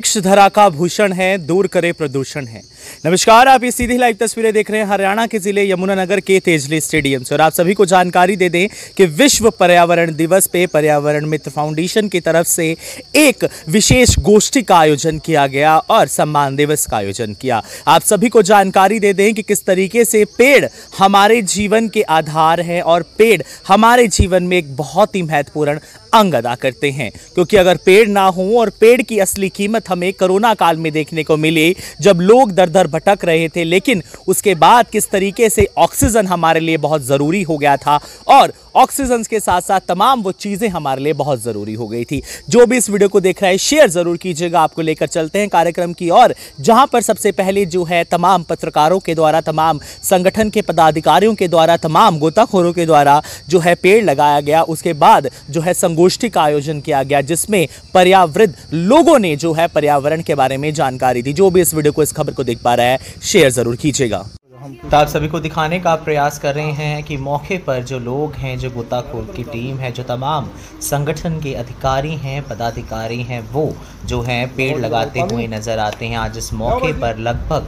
धरा का भूषण है, दूर करे प्रदूषण है। नमस्कार, आप ये सीधी लाइव तस्वीरें देख रहे हैं हरियाणा के जिले यमुनानगर के तेजली स्टेडियम से। और आप सभी को जानकारी दे दें कि विश्व पर्यावरण दिवस पे पर्यावरण मित्र फाउंडेशन की तरफ से एक विशेष गोष्ठी का आयोजन किया गया और सम्मान दिवस का आयोजन किया। आप सभी को जानकारी दे दें कि किस तरीके से पेड़ हमारे जीवन के आधार है और पेड़ हमारे जीवन में एक बहुत ही महत्वपूर्ण अंग अदा करते हैं, क्योंकि अगर पेड़ ना हो, और पेड़ की असली कीमत हमें कोरोना काल में देखने को मिली जब लोग दर दर भटक रहे थे, लेकिन उसके बाद किस तरीके से ऑक्सीजन हमारे लिए बहुत ज़रूरी हो गया था और ऑक्सीजन के साथ साथ तमाम वो चीज़ें हमारे लिए बहुत ज़रूरी हो गई थी। जो भी इस वीडियो को देख रहा है शेयर ज़रूर कीजिएगा। आपको लेकर चलते हैं कार्यक्रम की और जहां पर सबसे पहले जो है तमाम पत्रकारों के द्वारा, तमाम संगठन के पदाधिकारियों के द्वारा, तमाम गोताखोरों के द्वारा जो है पेड़ लगाया गया। उसके बाद जो है संगोष्ठी का आयोजन किया गया जिसमें पर्यावृत लोगों ने जो है पर्यावरण के बारे में जानकारी दी। जो भी इस वीडियो को, इस खबर को देख पा रहा है शेयर ज़रूर कीजिएगा। तो आप सभी को दिखाने का प्रयास कर रहे हैं कि मौके पर जो लोग हैं, जो गोताखोर की टीम है, जो तमाम संगठन के अधिकारी हैं, पदाधिकारी हैं, वो जो हैं पेड़ लगाते हुए नज़र आते हैं। आज इस मौके पर लगभग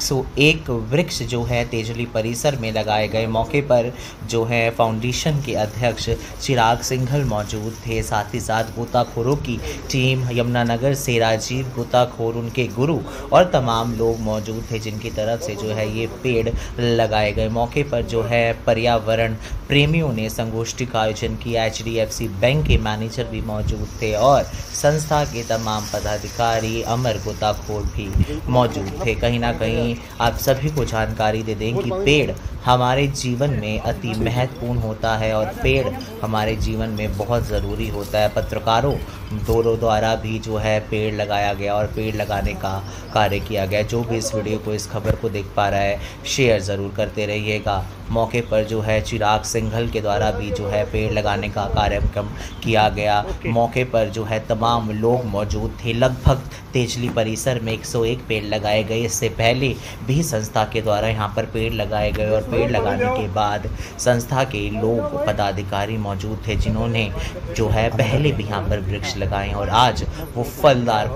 101 वृक्ष जो है तेजली परिसर में लगाए गए। मौके पर जो है फाउंडेशन के अध्यक्ष चिराग सिंघल मौजूद थे, साथ ही साथ गोताखोरों की टीम यमुनानगर से राजीव गोताखोर, उनके गुरु और तमाम लोग मौजूद थे जिनकी तरफ से जो है ये पेड़ लगाए गए। मौके पर जो है पर्यावरण प्रेमियों ने संगोष्ठी का आयोजन किया। HDFC बैंक के मैनेजर भी मौजूद थे और संस्था के तमाम पदाधिकारी, अमर गोताखोर भी मौजूद थे। कहीं ना कहीं आप सभी को जानकारी दे दें कि पेड़ हमारे जीवन में अति महत्वपूर्ण होता है और पेड़ हमारे जीवन में बहुत ज़रूरी होता है। पत्रकारों दोनों द्वारा भी जो है पेड़ लगाया गया और पेड़ लगाने का कार्य किया गया। जो भी इस वीडियो को, इस खबर को देख पा रहा है शेयर ज़रूर करते रहिएगा। मौके पर जो है चिराग सिंघल के द्वारा भी जो है पेड़ लगाने का कार्यक्रम किया गया। मौके पर जो है तमाम लोग मौजूद थे। लगभग तेजली परिसर में 101 पेड़ लगाए गए। इससे पहले भी संस्था के द्वारा यहाँ पर पेड़ लगाए गए और पेड़ लगाने के बाद संस्था के लोग, पदाधिकारी मौजूद थे जिन्होंने जो है पहले भी यहाँ पर वृक्ष लगाए और आज वो फलदार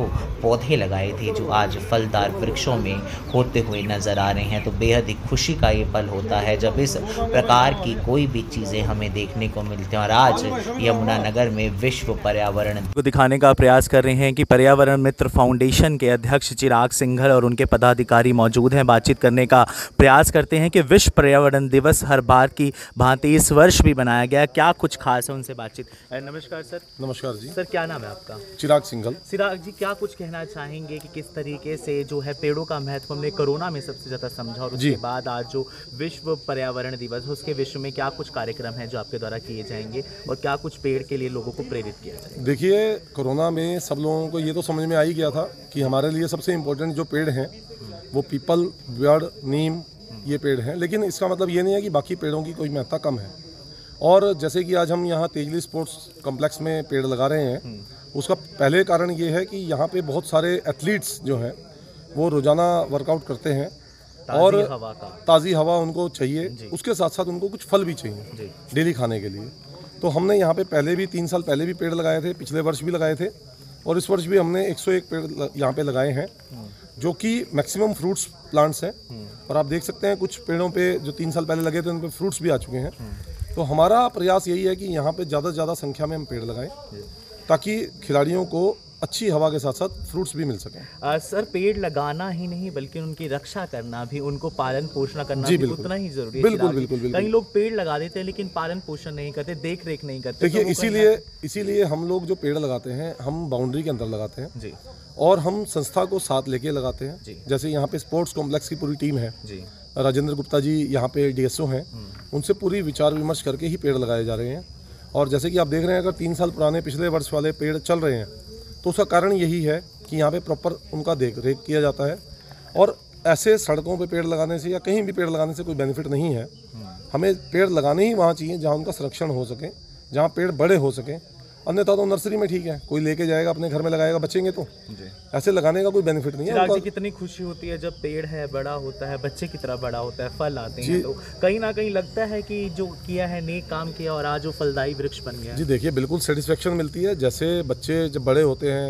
पौधे लगाए थे जो आज फलदार वृक्षों में होते हुए नज़र आ रहे हैं। तो बेहद ही खुशी का ये पल होता है जब इस प्रकार की कोई भी चीज़ें हमें देखने को मिलती हैं। और आज यमुनानगर में विश्व पर्यावरण को दिखाने का प्रयास कर रहे हैं कि पर्यावरण मित्र फाउंडेशन के अध्यक्ष चिराग सिंघल और उनके पदाधिकारी मौजूद हैं। बातचीत करने का प्रयास करते हैं कि विश्व पर्यावरण दिवस हर बार की भांति इस वर्ष भी बनाया गया। क्या कुछ खास है, उनसे बातचीत। नमस्कार सर। नमस्कार जी। सर क्या नाम है आपका? चिराग सिंघल। चिराग जी, क्या कुछ कहना चाहेंगे कि किस तरीके से जो है पेड़ों का महत्व हमने कोरोना में सबसे ज़्यादा समझा और उसके बाद आज जो विश्व पर्यावरण दिवस है उसके विश्व में क्या कुछ कार्यक्रम है जो आपके द्वारा किए जाएंगे और क्या कुछ पेड़ के लिए लोगों को प्रेरित किया जाएगा? देखिए, कोरोना में सब लोगों को ये तो समझ में आ ही गया था कि हमारे लिए सबसे इम्पोर्टेंट जो पेड़ हैं वो पीपल, बर्ड, नीम, ये पेड़ हैं। लेकिन इसका मतलब ये नहीं है कि बाकी पेड़ों की कोई महत्ता कम है। और जैसे कि आज हम यहाँ तेजली स्पोर्ट्स कॉम्प्लेक्स में पेड़ लगा रहे हैं, उसका पहले कारण ये है कि यहाँ पे बहुत सारे एथलीट्स जो हैं वो रोज़ाना वर्कआउट करते हैं और ताज़ी हवा उनको चाहिए। उसके साथ साथ उनको कुछ फल भी चाहिए डेली खाने के लिए। तो हमने यहाँ पे पहले भी 3 साल पहले भी पेड़ लगाए थे, पिछले वर्ष भी लगाए थे और इस वर्ष भी हमने 101 पेड़ यहाँ पे लगाए हैं जो कि मैक्सिमम फ्रूट्स प्लांट्स हैं। और आप देख सकते हैं कुछ पेड़ों पे जो 3 साल पहले लगे थे उन पे फ्रूट्स भी आ चुके हैं। तो हमारा प्रयास यही है कि यहाँ पे ज़्यादा से ज़्यादा संख्या में हम पेड़ लगाएं ताकि खिलाड़ियों को अच्छी हवा के साथ साथ फ्रूट्स भी मिल सकें। सर, पेड़ लगाना ही नहीं बल्कि उनकी रक्षा करना भी, उनको पालन पोषण करना भी उतना ही जरूरी है। बिल्कुल। कई लोग पेड़ लगा देते हैं लेकिन पालन पोषण नहीं करते, देख रेख नहीं करते। देखिए, इसीलिए हम लोग जो पेड़ लगाते हैं हम बाउंड्री के अंदर लगाते हैं जी, और हम संस्था को साथ लेके लगाते हैं जी। जैसे यहाँ पे स्पोर्ट्स कॉम्प्लेक्स की पूरी टीम है जी, राजेंद्र गुप्ता जी यहाँ पे DSO हैं, उनसे पूरी विचार विमर्श करके ही पेड़ लगाए जा रहे हैं। और जैसे कि आप देख रहे हैं, अगर 3 साल पुराने पिछले वर्ष वाले पेड़ चल रहे हैं तो उसका कारण यही है कि यहाँ पे प्रॉपर उनका देख रेख किया जाता है। और ऐसे सड़कों पे पेड़ लगाने से या कहीं भी पेड़ लगाने से कोई बेनिफिट नहीं है। हमें पेड़ लगाने ही वहाँ चाहिए जहाँ उनका संरक्षण हो सके, जहाँ पेड़ बड़े हो सकें। अन्यथा तो नर्सरी में ठीक है, कोई लेके जाएगा अपने घर में लगाएगा, बचेंगे तो ऐसे लगाने का कोई बेनिफिट नहीं है। कितनी खुशी होती है जब पेड़ है, बड़ा होता है, बच्चे की तरह बड़ा होता है, फल आते हैं, तो कहीं ना कहीं लगता है कि जो किया है नेक काम किया और आज वो फलदायी वृक्ष बन गया। जी देखिए, बिल्कुल सेटिस्फेक्शन मिलती है। जैसे बच्चे जब बड़े होते हैं,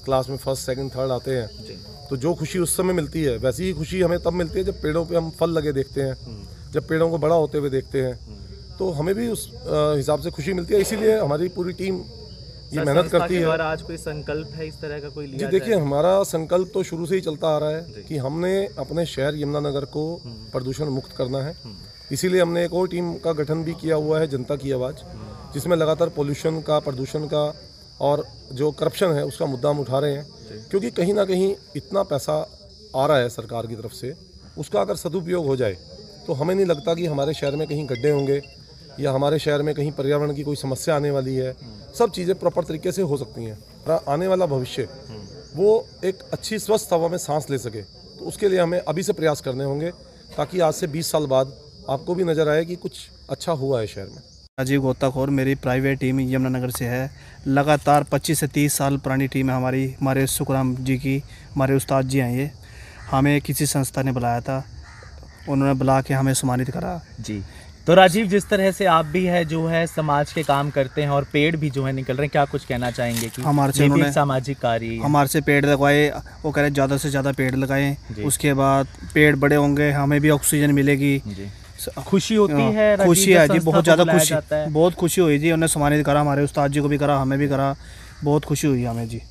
क्लास में फर्स्ट सेकंड थर्ड आते हैं तो जो खुशी उस समय मिलती है वैसी ही खुशी हमें तब मिलती है जब पेड़ों पे हम फल लगे देखते हैं, जब पेड़ों को बड़ा होते हुए देखते हैं, तो हमें भी उस हिसाब से खुशी मिलती है। इसीलिए हमारी पूरी टीम ये मेहनत करती है। और आज कोई संकल्प है इस तरह का कोई लिया जी देखिए, हमारा संकल्प तो शुरू से ही चलता आ रहा है कि हमने अपने शहर यमुनानगर को प्रदूषण मुक्त करना है। इसीलिए हमने एक और टीम का गठन भी किया हुआ है, जनता की आवाज़, जिसमें लगातार पोल्यूशन का, प्रदूषण का और जो करप्शन है उसका मुद्दा हम उठा रहे हैं। क्योंकि कहीं ना कहीं इतना पैसा आ रहा है सरकार की तरफ से, उसका अगर सदुपयोग हो जाए तो हमें नहीं लगता कि हमारे शहर में कहीं गड्ढे होंगे या हमारे शहर में कहीं पर्यावरण की कोई समस्या आने वाली है। सब चीज़ें प्रॉपर तरीके से हो सकती हैं। आने वाला भविष्य वो एक अच्छी स्वस्थ हवा में सांस ले सके, तो उसके लिए हमें अभी से प्रयास करने होंगे ताकि आज से 20 साल बाद आपको भी नज़र आए कि कुछ अच्छा हुआ है शहर में। राजीव गोताखोर मेरी प्राइवेट टीम यमुनानगर से है। लगातार 25 से 30 साल पुरानी टीम है हमारी। हमारे सुखराम जी की, हमारे उस्ताद जी हैं ये। हमें किसी संस्था ने बुलाया था, उन्होंने बुला के हमें सम्मानित करा जी। तो राजीव, जिस तरह से आप भी है जो है समाज के काम करते हैं और पेड़ भी जो है निकल रहे हैं, क्या कुछ कहना चाहेंगे कि हमारे से उन्होंने सामाजिक कार्य हमारे से पेड़ लगवाए। वो कह रहे ज़्यादा से ज़्यादा पेड़ लगाएं, उसके बाद पेड़ बड़े होंगे, हमें भी ऑक्सीजन मिलेगी। खुशी होती है, खुशी है जी, बहुत ज़्यादा खुशी, बहुत खुशी हुई जी। उन्हें सम्मानित करा, हमारे उस्ताद जी को भी करा, हमें भी करा, बहुत खुशी हुई हमें जी।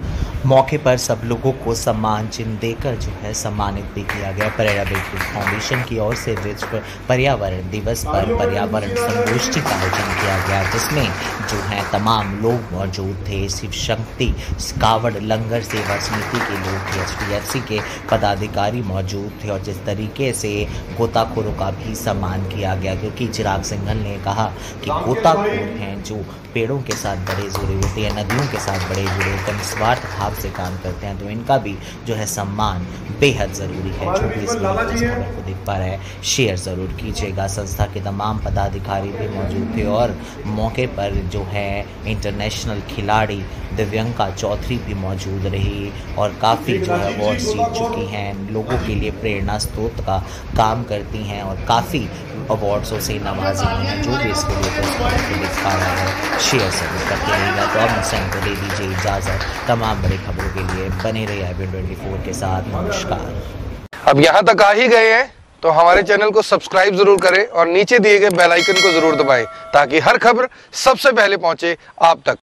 मौके पर सब लोगों को सम्मान चिन्ह देकर जो है सम्मानित भी किया गया। परेरा बिल्कुल फाउंडेशन की ओर से विश्व पर्यावरण दिवस पर पर्यावरण संगोष्ठी का आयोजन किया गया, जिसमें जो है तमाम लोग मौजूद थे। शिव शक्ति कावड़ लंगर सेवा समिति के लोग थे, HDFC के पदाधिकारी मौजूद थे। और जिस तरीके से गोताखोरों का भी सम्मान किया गया, क्योंकि चिराग सिंघल ने कहा कि गोताखोर हैं जो पेड़ों के साथ बड़े जुड़े होते हैं, नदियों के साथ बड़े जुड़े होते हैं, निस्वार्थ भाव से काम करते हैं, तो इनका भी जो है सम्मान बेहद ज़रूरी है। जो भी इस खबर को देख पा रहे हैं, शेयर ज़रूर कीजिएगा। संस्था के तमाम पदाधिकारी भी मौजूद थे और मौके पर जो है इंटरनेशनल खिलाड़ी दिव्यंका चौधरी भी मौजूद रही और काफ़ी जो है अवार्ड जीत चुकी हैं, लोगों के लिए प्रेरणा स्रोत का काम करती हैं और काफ़ी अवार्ड्सों से नवाजी हैं। जो भी इस वीडियो को देख पा रहा है, शेयर ज़रूर करते रहिएगा। तो अब मुझसे को दे दीजिए इजाज़त। तमाम बड़ी खबरों के लिए बने रहिए IBN 24 के साथ। नमस्कार। अब यहाँ तक आ ही गए हैं तो हमारे चैनल को सब्सक्राइब जरूर करें और नीचे दिए गए बेल आइकन को जरूर दबाएं ताकि हर खबर सबसे पहले पहुंचे आप तक।